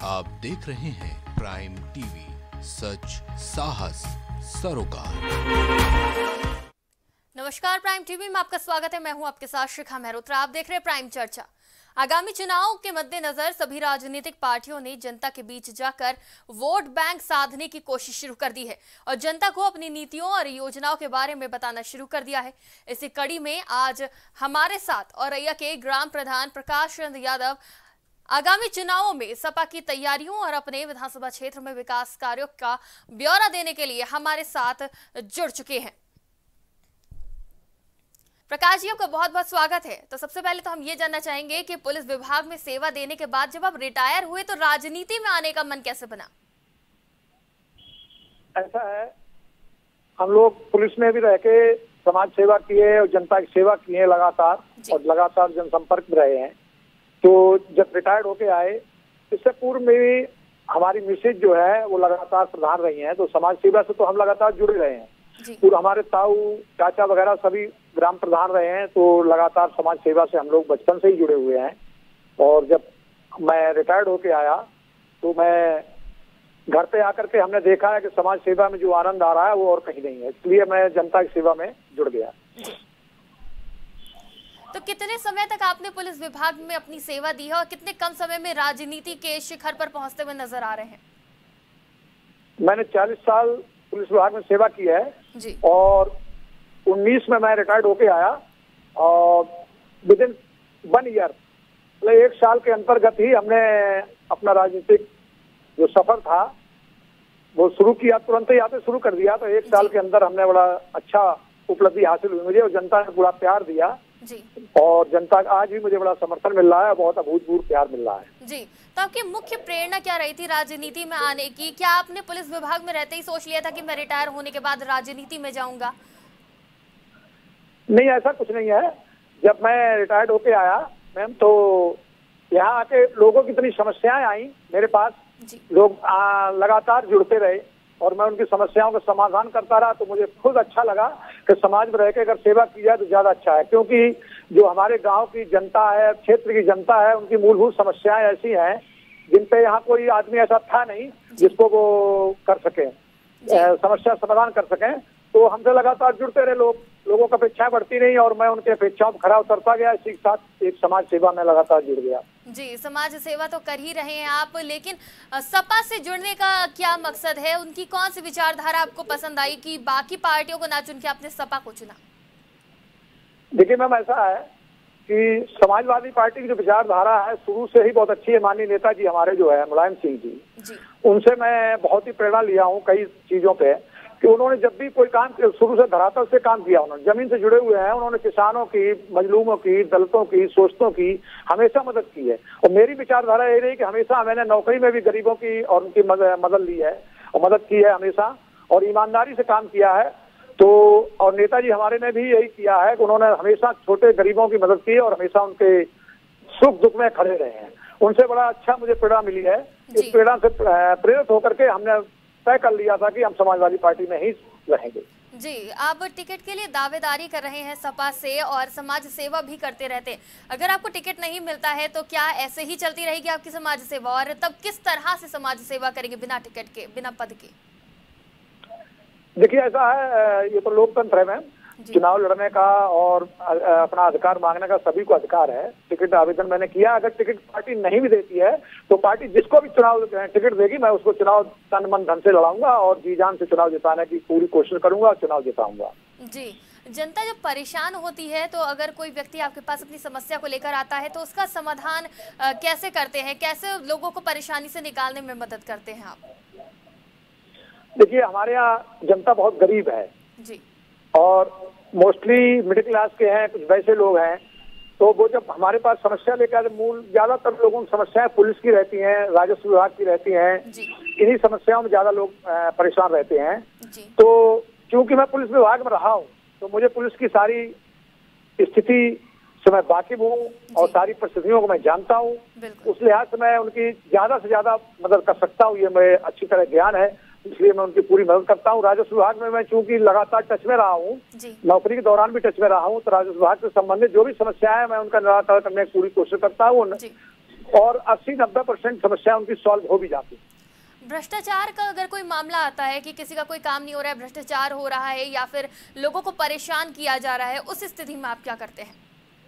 आप देख रहे हैं प्राइम टीवी, सच साहस सरोकार। नमस्कार, प्राइम टीवी में आपका स्वागत है। मैं हूं आपके साथ शिखा मेहरोत्रा। आप देख रहे हैं प्राइम चर्चा। आगामी चुनाव के मद्देनजर सभी राजनीतिक पार्टियों ने जनता के बीच जाकर वोट बैंक साधने की कोशिश शुरू कर दी है और जनता को अपनी नीतियों और योजनाओं के बारे में बताना शुरू कर दिया है। इसी कड़ी में आज हमारे साथ औरैया के ग्राम प्रधान प्रकाश चंद्र यादव आगामी चुनावों में सपा की तैयारियों और अपने विधानसभा क्षेत्र में विकास कार्यों का ब्यौरा देने के लिए हमारे साथ जुड़ चुके हैं। प्रकाश जी, आपका बहुत बहुत स्वागत है। तो सबसे पहले तो हम ये जानना चाहेंगे कि पुलिस विभाग में सेवा देने के बाद जब आप रिटायर हुए तो राजनीति में आने का मन कैसे बना? ऐसा है, हम लोग पुलिस में भी रह के समाज सेवा किए और जनता की सेवा की है लगातार, और लगातार जनसंपर्क में रहे हैं। तो जब रिटायर्ड होके आए, इससे पूर्व में भी हमारी मिसेज जो है वो लगातार प्रधान रही हैं, तो समाज सेवा से तो हम लगातार जुड़े रहे हैं। और हमारे ताऊ चाचा वगैरह सभी ग्राम प्रधान रहे हैं, तो लगातार समाज सेवा से हम लोग बचपन से ही जुड़े हुए हैं। और जब मैं रिटायर्ड होके आया तो मैं घर पे आकर के हमने देखा है कि समाज सेवा में जो आनंद आ रहा है वो और कहीं नहीं है, इसलिए मैं जनता की सेवा में जुड़ गया। तो कितने समय तक आपने पुलिस विभाग में अपनी सेवा दी है और कितने कम समय में राजनीति के शिखर पर पहुंचते हुए नजर आ रहे हैं? मैंने 40 साल पुलिस विभाग में सेवा की है जी। और 19 में मैं रिटायर्ड होके आया और विद इन 1 ईयर, मतलब 1 साल के अंतर्गत ही हमने अपना राजनीतिक जो सफर था वो शुरू किया। तुरंत ही आते शुरू कर दिया, तो 1 साल के अंदर हमने बड़ा अच्छा उपलब्धि हासिल हुई मुझे, और जनता ने पूरा प्यार दिया जी। और जनता का आज भी मुझे बड़ा समर्थन मिल रहा है, बहुत अभूतपूर्व प्यार मिल रहा है जी। तो आपकी मुख्य प्रेरणा क्या रही थी राजनीति में आने की? क्या आपने पुलिस विभाग में रहते ही सोच लिया था कि मैं रिटायर होने के बाद राजनीति में जाऊंगा? नहीं, ऐसा कुछ नहीं है। जब मैं रिटायर्ड होके आया मैम, तो यहाँ आके लोगों की इतनी समस्याएं आई मेरे पास, लोग लगातार जुड़ते रहे और मैं उनकी समस्याओं का समाधान करता रहा, तो मुझे खुद अच्छा लगा कि समाज में रह के अगर सेवा की जाए तो ज्यादा अच्छा है। क्योंकि जो हमारे गांव की जनता है, क्षेत्र की जनता है, उनकी मूलभूत समस्याएं ऐसी हैं जिन पे यहाँ कोई आदमी ऐसा था नहीं जिसको वो कर सके, समस्या समाधान कर सके। तो हमसे लगातार जुड़ते रहे लोगों की अपेक्षा बढ़ती रही और मैं उनकी अपेक्षाओं पर खरा उतरता गया। इसी के साथ एक समाज सेवा में लगातार जुड़ गया। जी, समाज सेवा तो कर ही रहे हैं आप, लेकिन सपा से जुड़ने का क्या मकसद है? उनकी कौन सी विचारधारा आपको पसंद आई कि बाकी पार्टियों को ना चुन के आपने सपा को चुना? देखिए मैम, ऐसा है कि समाजवादी पार्टी की जो विचारधारा है शुरू से ही बहुत अच्छी है। माननीय नेताजी हमारे जो है मुलायम सिंह जी, उनसे मैं बहुत ही प्रेरणा लिया हूँ कई चीजों पे, कि उन्होंने जब भी कोई काम शुरू से धरातल से काम किया, उन्होंने जमीन से जुड़े हुए हैं, उन्होंने किसानों की, मजलूमों की, दलितों की, शोषितों की हमेशा मदद की है। और मेरी विचारधारा ये रही कि हमेशा मैंने नौकरी में भी गरीबों की और उनकी मदद ली है और मदद की है हमेशा, और ईमानदारी से काम किया है। तो और नेताजी हमारे ने भी यही किया है कि उन्होंने हमेशा छोटे गरीबों की मदद की है और हमेशा उनके सुख दुख में खड़े रहे हैं। उनसे बड़ा अच्छा मुझे प्रेरणा मिली है। इस प्रेरणा से प्रेरित होकर के हमने तय कर लिया था कि हम समाजवादी पार्टी में ही रहेंगे। जी, आप टिकट के लिए दावेदारी कर रहे हैं सपा से और समाज सेवा भी करते रहते हैं। अगर आपको टिकट नहीं मिलता है तो क्या ऐसे ही चलती रहेगी आपकी समाज सेवा, और तब किस तरह से समाज सेवा करेंगे बिना टिकट के, बिना पद के? देखिए ऐसा है, ये तो लोकतंत्र है मैम, चुनाव लड़ने का और अपना अधिकार मांगने का सभी को अधिकार है। टिकट आवेदन मैंने किया, अगर टिकट पार्टी नहीं भी देती है तो पार्टी जिसको भी चुनाव टिकट देगी मैं उसको चुनाव तन मन धन से लड़ाऊंगा और जी जान से चुनाव जिताने की पूरी कोशिश करूंगा और चुनाव जिताऊंगा। जी, जनता जब परेशान होती है तो अगर कोई व्यक्ति आपके पास अपनी समस्या को लेकर आता है तो उसका समाधान कैसे करते हैं? कैसे लोगों को परेशानी से निकालने में मदद करते हैं आप? देखिए, हमारे यहाँ जनता बहुत गरीब है जी, और मोस्टली मिडिल क्लास के हैं, कुछ वैसे लोग हैं। तो वो जब हमारे पास समस्या लेकर, मूल ज्यादातर लोगों की समस्याएं पुलिस की रहती हैं, राजस्व विभाग की रहती हैं, इन्हीं समस्याओं में ज्यादा लोग परेशान रहते हैं। तो क्योंकि मैं पुलिस विभाग में रहा हूँ तो मुझे पुलिस की सारी स्थिति से मैं वाकिफ हूँ और सारी परिस्थितियों को मैं जानता हूँ। उस लिहाज से मैं उनकी ज्यादा से ज्यादा मदद कर सकता हूँ, ये मेरे अच्छी तरह ज्ञान है, इसलिए मैं उनकी पूरी मदद करता हूँ। राजस्व विभाग में मैं चूंकि लगातार टच में रहा हूँ, नौकरी के दौरान भी टच में रहा हूँ, तो राजस्व विभाग से संबंधित जो भी समस्याएं हैं मैं उनका निराकरण करने की पूरी कोशिश करता हूँ। और 80-90% समस्या उनकी सॉल्व हो भी जाती। भ्रष्टाचार का अगर कोई मामला आता है कि किसी का कोई काम नहीं हो रहा है, भ्रष्टाचार हो रहा है या फिर लोगों को परेशान किया जा रहा है, उस स्थिति में आप क्या करते हैं?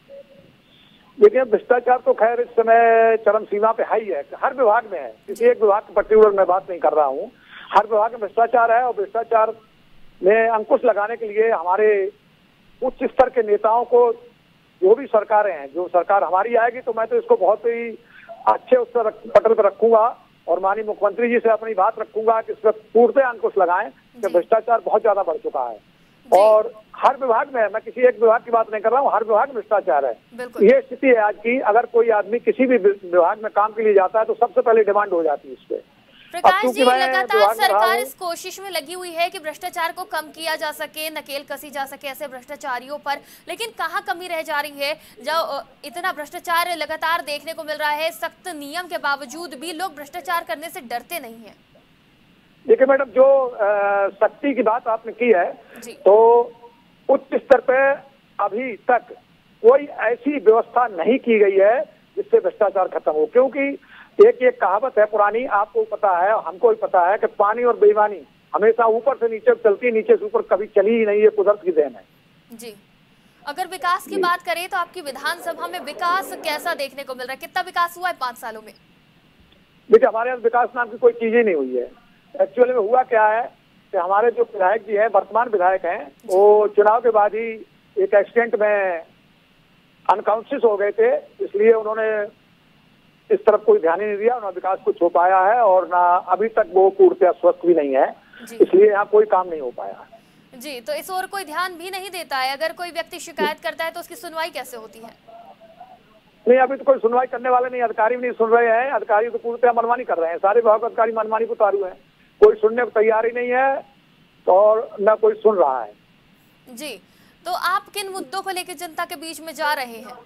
देखिए, भ्रष्टाचार तो खैर इस समय चरम सीमा पे हाई है, हर विभाग में है, किसी एक विभाग की पर्टिकुलर मैं बात नहीं कर रहा हूँ, हर विभाग में भ्रष्टाचार है। और भ्रष्टाचार में अंकुश लगाने के लिए हमारे उच्च स्तर के नेताओं को, जो भी सरकारें हैं, जो सरकार हमारी आएगी तो मैं तो इसको बहुत ही अच्छे उस पर पटल पर रखूंगा और माननीय मुख्यमंत्री जी से अपनी बात रखूंगा कि इस पर पूर्णतः अंकुश लगाएं कि भ्रष्टाचार बहुत ज्यादा बढ़ चुका है। और हर विभाग में है, मैं किसी एक विभाग की बात नहीं कर रहा हूँ, हर विभाग में भ्रष्टाचार है। ये स्थिति है आज की। अगर कोई आदमी किसी भी विभाग में काम के लिए जाता है तो सबसे पहले डिमांड हो जाती है इस पे। प्रकाश जी, लगातार सरकार इस कोशिश में लगी हुई है कि भ्रष्टाचार को कम किया जा सके, नकेल कसी जा सके ऐसे भ्रष्टाचारियों पर, लेकिन कहाँ कमी रह जा रही है? जो इतना भ्रष्टाचार लगातार देखने को मिल रहा है, सख्त नियम के बावजूद भी लोग भ्रष्टाचार करने से डरते नहीं है। देखिए मैडम, जो सख्ती की बात आपने की है तो उच्च स्तर पे अभी तक कोई ऐसी व्यवस्था नहीं की गई है जिससे भ्रष्टाचार खत्म हो। क्योंकि एक कहावत है पुरानी, आपको पता है, हमको भी पता है कि पानी और बेईमानी हमेशा ऊपर से नीचे चलती, नीचे से ऊपर कभी चली ही नहीं, ये कुदरत की देन है। जी, अगर विकास की बात करें तो आपकी विधानसभा में विकास कैसा देखने को मिल रहा है? कितना विकास हुआ है 5 सालों में? देखिए, हमारे यहाँ विकास नाम की कोई चीज ही नहीं हुई है। एक्चुअली में हुआ क्या है कि हमारे जो विधायक जी हैं, वर्तमान विधायक हैं, वो चुनाव के बाद ही एक एक्सीडेंट में अनकॉन्शियस हो गए थे, इसलिए उन्होंने इस तरफ कोई ध्यान ही नहीं दिया, उन्होंने विकास कुछ हो पाया है और ना अभी तक वो पूर्णतः स्वस्थ भी नहीं है, इसलिए यहाँ कोई काम नहीं हो पाया। जी, तो इस ओर कोई ध्यान भी नहीं देता है? अगर कोई व्यक्ति शिकायत करता है तो उसकी सुनवाई कैसे होती है? नहीं, अभी तो कोई सुनवाई करने वाले नहीं, अधिकारी भी नहीं सुन रहे हैं। अधिकारी तो पूर्णतः मनमानी कर रहे हैं, सारे विभाग अधिकारी मनमानी को उतारू हैं, कोई सुनने को तैयार ही नहीं है और न कोई सुन रहा है। जी, तो आप किन मुद्दों को लेकर जनता के बीच में जा रहे हैं?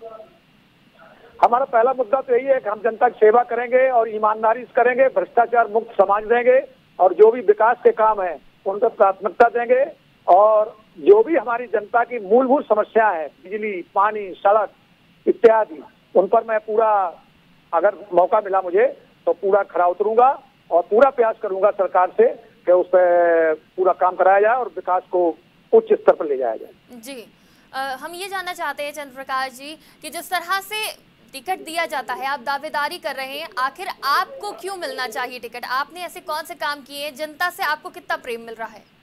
हमारा पहला मुद्दा तो यही है कि हम जनता की सेवा करेंगे और ईमानदारी से करेंगे, भ्रष्टाचार मुक्त समाज देंगे और जो भी विकास के काम है उन पर प्राथमिकता देंगे और जो भी हमारी जनता की मूलभूत समस्या है, बिजली, पानी, सड़क इत्यादि, उन पर मैं पूरा, अगर मौका मिला मुझे तो पूरा खरा उतरूंगा और पूरा प्रयास करूंगा सरकार से कि उस पर पूरा काम कराया जाए और विकास को उच्च स्तर पर ले जाया जाए। जी, हम ये जानना चाहते हैं चंद्र प्रकाश जी कि जिस तरह से टिकट दिया जाता है, आप दावेदारी कर रहे हैं, आखिर आपको क्यों मिलना चाहिए टिकट? आपने ऐसे कौन से काम किए हैं? जनता से आपको कितना प्रेम मिल रहा है?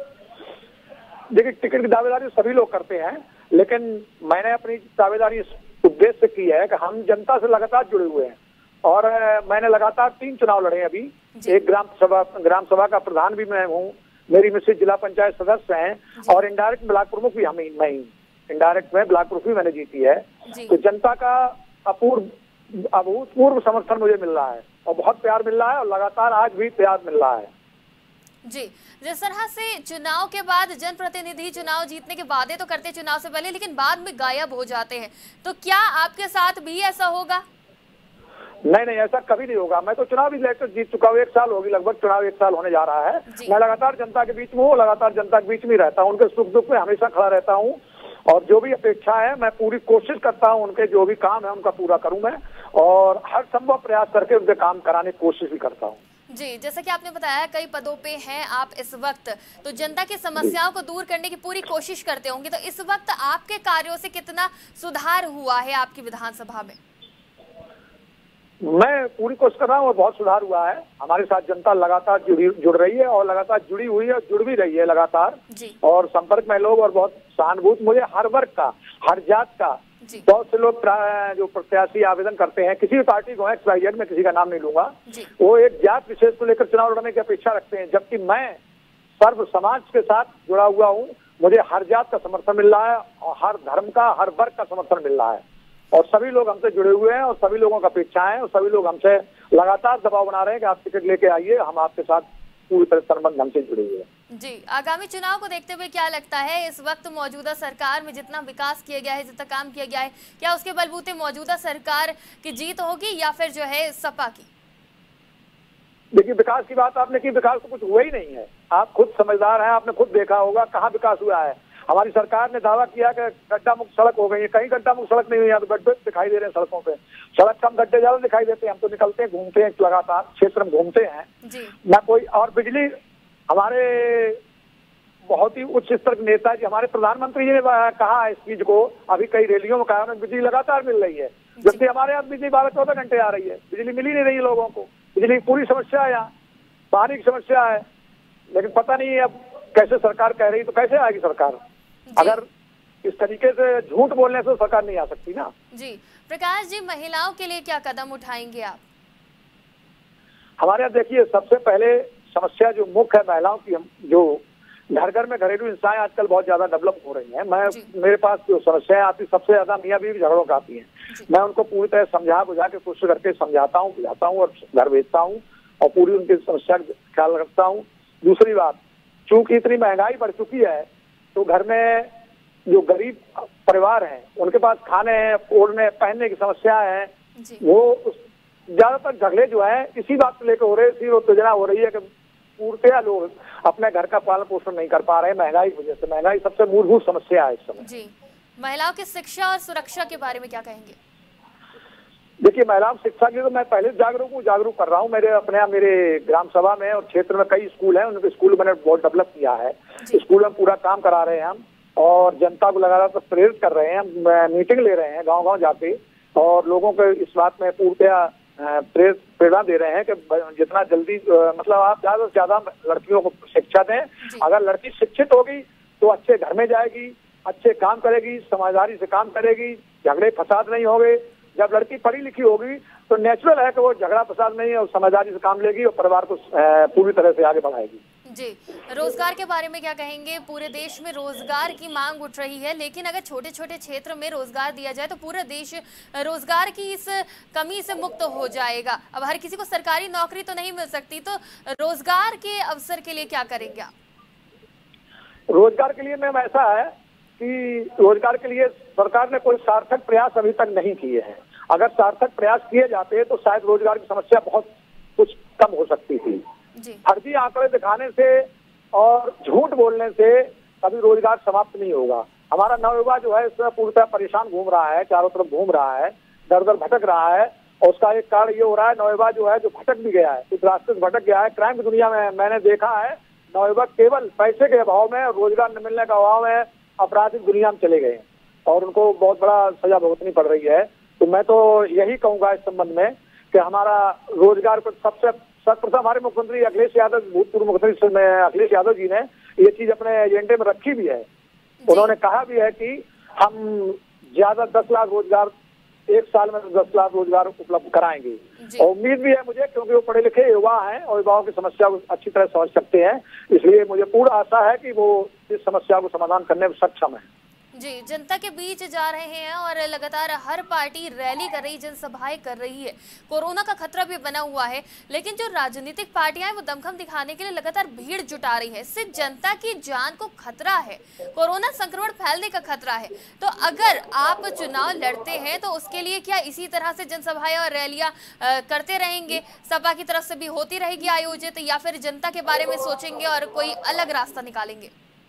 देखिए, टिकट की दावेदारी सभी लोग करते हैं, लेकिन मैंने अपनी दावेदारी इस उद्देश्य से की है कि हम जनता से लगातार जुड़े हुए हैं और मैंने लगातार 3 चुनाव लड़े अभी। एक ग्राम सभा का प्रधान भी मैं हूँ, मेरी मिसेज जिला पंचायत सदस्य हैं और इनडायरेक्ट ब्लॉक प्रमुख भी मैं ही, इनडायरेक्ट में ब्लॉक प्रमुख भी मैंने जीती है। तो जनता का अभूतपूर्व समर्थन मुझे मिल रहा है और बहुत प्यार मिल रहा है और लगातार आज भी प्यार मिल रहा है। जी, जिस तरह से चुनाव के बाद जनप्रतिनिधि चुनाव जीतने के वादे तो करते हैं चुनाव से पहले, लेकिन बाद में गायब हो जाते हैं, तो क्या आपके साथ भी ऐसा होगा? नहीं, ऐसा कभी नहीं होगा। मैं तो चुनाव भी लेकर जीत चुका हूँ, 1 साल होगी, लगभग चुनाव 1 साल होने जा रहा है। मैं लगातार जनता के बीच में हूँ, लगातार जनता के बीच में रहता हूँ, उनके सुख दुख में हमेशा खड़ा रहता हूँ और जो भी अपेक्षा है मैं पूरी कोशिश करता हूँ, उनके जो भी काम है उनका पूरा करूँ मैं और हर संभव प्रयास करके उनके काम कराने की कोशिश भी करता हूँ। जी, जैसा कि आपने बताया कई पदों पे हैं आप इस वक्त, तो जनता की समस्याओं को दूर करने की पूरी कोशिश करते होंगे, तो इस वक्त आपके कार्यों से कितना सुधार हुआ है आपकी विधानसभा में? मैं पूरी कोशिश कर रहा हूँ और बहुत सुधार हुआ है। हमारे साथ जनता लगातार जुड़ रही है और लगातार जुड़ी हुई है और जुड़ भी रही है लगातार और संपर्क में लोग और बहुत सहानुभूत, मुझे हर वर्ग का, हर जात का, बहुत से लोग जो प्रत्याशी आवेदन करते हैं, किसी भी पार्टी को, XYZ में किसी का नाम नहीं लूंगा, वो एक जात विशेष को लेकर चुनाव लड़ने की अपेक्षा रखते हैं, जबकि मैं सर्व समाज के साथ जुड़ा हुआ हूँ। मुझे हर जात का समर्थन मिल रहा है और हर धर्म का, हर वर्ग का समर्थन मिल रहा है और सभी लोग हमसे जुड़े हुए हैं और सभी लोगों का अपेक्षा है और सभी लोग हमसे लगातार दबाव बना रहे हैं कि आप टिकट लेके आइए, हम आपके साथ पूरी तरह संबंध हमसे जुड़े हुए हैं। जी, आगामी चुनाव को देखते हुए क्या लगता है, इस वक्त मौजूदा सरकार में जितना विकास किया गया है, जितना काम किया गया है, क्या उसके बलबूते मौजूदा सरकार की जीत होगी या फिर जो है सपा की? देखिए, विकास की बात आपने की, विकास तो कुछ हुआ ही नहीं है। आप खुद समझदार हैं, आपने खुद देखा होगा कहाँ विकास हुआ है। हमारी सरकार ने दावा किया कि गड्ढा मुक्त सड़क हो गई है, कहीं गड्ढा मुक्त सड़क नहीं हुई। यहाँ तो गड्ढे दिखाई दे रहे हैं सड़कों पे, सड़क कम गड्ढे ज्यादा दिखाई देते हैं। हम तो निकलते हैं, घूमते हैं, लगातार क्षेत्र में घूमते हैं ना कोई। और बिजली हमारे बहुत ही उच्च स्तर के नेता जी, हमारे प्रधानमंत्री जी ने कहा है इस चीज को, अभी कई रैलियों में कहा, बिजली लगातार मिल रही है, जबकि हमारे यहाँ बिजली 12-14 घंटे आ रही है। बिजली मिल ही नहीं रही है लोगों को, बिजली की पूरी समस्या है, यहाँ पानी की समस्या है। लेकिन पता नहीं अब कैसे सरकार कह रही, तो कैसे आएगी सरकार? अगर इस तरीके से झूठ बोलने से सरकार नहीं आ सकती ना। जी प्रकाश जी, महिलाओं के लिए क्या कदम उठाएंगे आप? हमारे यहाँ देखिए, सबसे पहले समस्या जो मुख्य है महिलाओं की, हम जो घर घर में घरेलू हिंसाएं आजकल बहुत ज्यादा डेवलप हो रही हैं। मेरे पास जो समस्याएं आती सबसे ज्यादा मियां बीवी झगड़ों का आती हैं। मैं उनको पूरी तरह समझा बुझा के कोशिश करके समझाता हूँ, बुझाता हूँ और घर भेजता हूँ और पूरी उनकी समस्या का ख्याल रखता हूँ। दूसरी बात, चूंकि इतनी महंगाई बढ़ चुकी है तो घर में जो गरीब परिवार हैं उनके पास खाने ओढ़ने पहनने की समस्या है, वो ज्यादातर झगड़े जो है इसी बात को लेकर हो रहे हैं। इसी उत्तेजना हो रही है कि पूर्णतया लोग अपने घर का पालन पोषण नहीं कर पा रहे हैं महंगाई की वजह से। महंगाई सबसे मूलभूत समस्या है इस समय। जी, महिलाओं की शिक्षा और सुरक्षा के बारे में क्या कहेंगे? देखिए, महिलाओं की शिक्षा के लिए तो मैं पहले जागरूक कर रहा हूँ। मेरे अपने यहाँ मेरे ग्राम सभा में और क्षेत्र में कई स्कूल हैं, उनके स्कूल मैंने बहुत डेवलप किया है। स्कूल में पूरा काम करा रहे हैं हम और जनता को लगातार प्रेरित कर रहे हैं, मीटिंग ले रहे हैं गाँव-गाँव जाके और लोगों को इस बात में पूर्णतया प्रेरणा दे रहे हैं कि जितना जल्दी मतलब आप ज्यादा से ज्यादा लड़कियों को शिक्षा दें। अगर लड़की शिक्षित होगी तो अच्छे घर में जाएगी, अच्छे काम करेगी, समझदारी से काम करेगी, झगड़े फसाद नहीं होंगे। जब लड़की पढ़ी लिखी होगी तो नेचुरल है कि वो झगड़ा फसाद नहीं है और समझदारी से काम लेगी और परिवार को पूरी तरह से आगे बढ़ाएगी। जी, रोजगार के बारे में क्या कहेंगे? पूरे देश में रोजगार की मांग उठ रही है, लेकिन अगर छोटे छोटे क्षेत्र में रोजगार दिया जाए तो पूरा देश रोजगार की इस कमी से मुक्त हो जाएगा। अब हर किसी को सरकारी नौकरी तो नहीं मिल सकती, तो रोजगार के अवसर के लिए क्या करेंगे आप? रोजगार के लिए मैम ऐसा है कि रोजगार के लिए सरकार ने कोई सार्थक प्रयास अभी तक नहीं किए हैं। अगर सार्थक प्रयास किए जाते तो शायद रोजगार की समस्या बहुत कुछ कम हो सकती थी। फर्जी आंकड़े दिखाने से और झूठ बोलने से कभी रोजगार समाप्त नहीं होगा। हमारा नवयुवा जो है इसमें पूर्णतः परेशान घूम रहा है, चारों तरफ घूम रहा है, दर दर भटक रहा है और उसका एक कारण ये हो रहा है, नवयुवा जो है जो भटक भी गया है, इस रास्ते से भटक गया है। क्राइम की दुनिया में मैंने देखा है नवयुवक केवल पैसे के अभाव में और रोजगार न मिलने का अभाव में आपराधिक दुनिया में चले गए और उनको बहुत बड़ा सजा भुगतनी पड़ रही है। तो मैं तो यही कहूंगा इस संबंध में कि हमारा रोजगार को सबसे सर्वप्रथम हमारे मुख्यमंत्री अखिलेश यादव, भूतपूर्व मुख्यमंत्री अखिलेश यादव जी ने ये चीज अपने एजेंडे में रखी भी है। उन्होंने कहा भी है कि हम ज्यादा 10 लाख रोजगार एक साल में 10 लाख रोजगार उपलब्ध कराएंगे और उम्मीद भी है मुझे, क्योंकि वो पढ़े लिखे युवा हैं और युवाओं की समस्या को अच्छी तरह समझ सकते हैं। इसलिए मुझे पूर्ण आशा है कि वो इस समस्या को समाधान करने में सक्षम है। जी, जनता के बीच जा रहे हैं और लगातार हर पार्टी रैली कर रही, जनसभाएं कर रही है। कोरोना का खतरा भी बना हुआ है, लेकिन जो राजनीतिक पार्टियां हैं वो दमखम दिखाने के लिए लगातार भीड़ जुटा रही हैं। इससे जनता की जान को खतरा है, कोरोना संक्रमण फैलने का खतरा है। तो अगर आप चुनाव लड़ते हैं तो उसके लिए क्या इसी तरह से जनसभाएं और रैलियां करते रहेंगे? सपा की तरफ से भी होती रहेगी आयोजित, या फिर जनता के बारे में सोचेंगे और कोई अलग रास्ता निकालेंगे?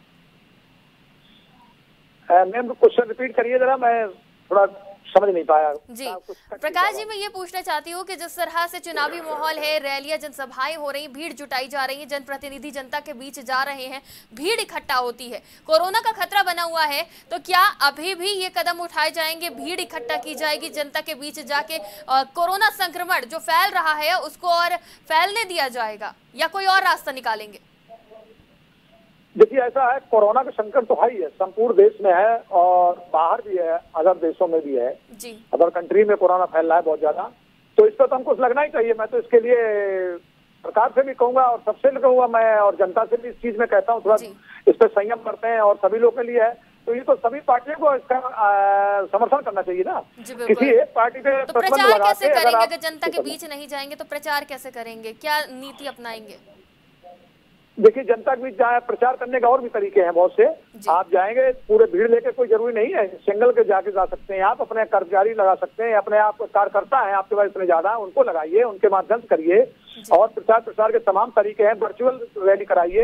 मैम क्वेश्चन रिपीट करिए जरा, मैं थोड़ा समझ नहीं पाया। जी प्रकाश जी, मैं ये पूछना चाहती हूँ कि जिस तरह से चुनावी माहौल है, रैलियां जनसभाएं हो रही, भीड़ जुटाई जा रही है, जनप्रतिनिधि जनता के बीच जा रहे हैं, भीड़ इकट्ठा होती है, कोरोना का खतरा बना हुआ है, तो क्या अभी भी ये कदम उठाए जाएंगे, भीड़ इकट्ठा की जाएगी जनता के बीच जाके, कोरोना संक्रमण जो फैल रहा है उसको और फैलने दिया जाएगा, या कोई और रास्ता निकालेंगे? देखिए, ऐसा है, कोरोना का संकट तो है ही है, संपूर्ण देश में है और बाहर भी है, अदर देशों में भी है जी। अदर कंट्री में कोरोना फैल रहा है बहुत ज्यादा, तो इस पर तो हमको लगना ही चाहिए। मैं तो इसके लिए सरकार से भी कहूंगा और सबसे कहूंगा मैं, और जनता से भी इस चीज में कहता हूँ थोड़ा इस पर संयम करते हैं और सभी लोगों के लिए है। तो ये तो सभी पार्टियों को इसका समर्थन करना चाहिए ना, किसी एक पार्टी पे तो प्रचार कैसे करेंगे? अगर जनता के बीच नहीं जाएंगे तो प्रचार कैसे करेंगे, क्या नीति अपनाएंगे? देखिए, जनता के बीच जाए प्रचार करने के और भी तरीके हैं बहुत से। आप जाएंगे पूरे भीड़ लेके, कोई जरूरी नहीं है सिंगल के जाके जा सकते हैं, आप अपने कर्मचारी लगा सकते हैं, अपने आप कार्यकर्ता है आपके पास इतने ज्यादा, उनको लगाइए, उनके माध्यम से करिए और प्रचार के तमाम तरीके हैं। वर्चुअल रैली कराइए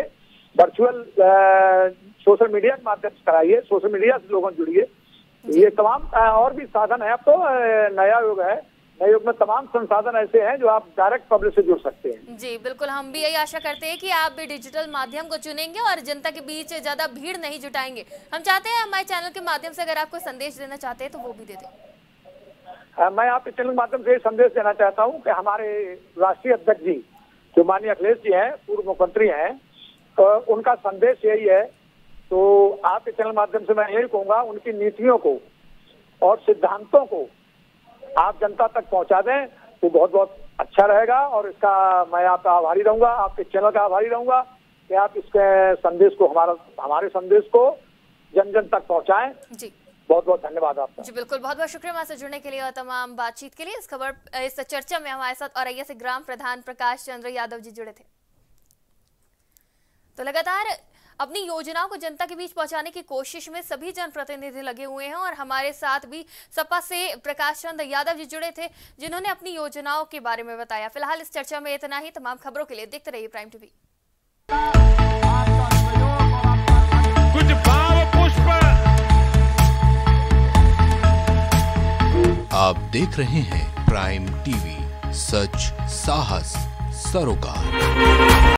वर्चुअल सोशल मीडिया के माध्यम से कराइए, सोशल मीडिया से लोगों जुड़िए। ये तमाम और भी साधन है। अब तो नया युग है, नए युग में तमाम संसाधन ऐसे हैं जो आप डायरेक्ट पब्लिक से जुड़ सकते हैं। जी बिल्कुल, हम भी यही आशा करते हैं कि आप भी डिजिटल माध्यम को चुनेंगे और जनता के बीच ज्यादा भीड़ नहीं जुटाएंगे। हम चाहते हैं हमारे चैनल के माध्यम से अगर आप कोई संदेश देना चाहते हैं तो वो भी दे दें। मैं आपके चैनल के माध्यम से संदेश देना चाहता हूँ कि हमारे राष्ट्रीय अध्यक्ष जी जो माननीय अखिलेश जी हैं, पूर्व मुख्यमंत्री हैं, उनका संदेश यही है। तो आपके चैनल माध्यम से मैं यही कहूँगा, उनकी नीतियों को और सिद्धांतों को आप जनता तक पहुंचा दें तो बहुत बहुत अच्छा रहेगा। और इसका मैं आपका आभारी रहूंगा, आपके चैनल का आभारी रहूंगा कि आप इसके संदेश को, हमारे संदेश को जन जन तक पहुंचाएं। जी बहुत बहुत धन्यवाद आपका। जी बिल्कुल, बहुत बहुत शुक्रिया हमारे साथ जुड़ने के लिए और तमाम बातचीत के लिए। इस चर्चा में हमारे साथ औरैया से ग्राम प्रधान प्रकाश चंद्र यादव जी जुड़े थे। तो लगातार अपनी योजनाओं को जनता के बीच पहुंचाने की कोशिश में सभी जनप्रतिनिधि लगे हुए हैं और हमारे साथ भी सपा से प्रकाश चंद्र यादव जी जुड़े थे जिन्होंने अपनी योजनाओं के बारे में बताया। फिलहाल इस चर्चा में इतना ही। तमाम खबरों के लिए देखते रहिए प्राइम टीवी। कुछ भाव पुष्प आप देख रहे हैं प्राइम टीवी, सच साहस सरोकार।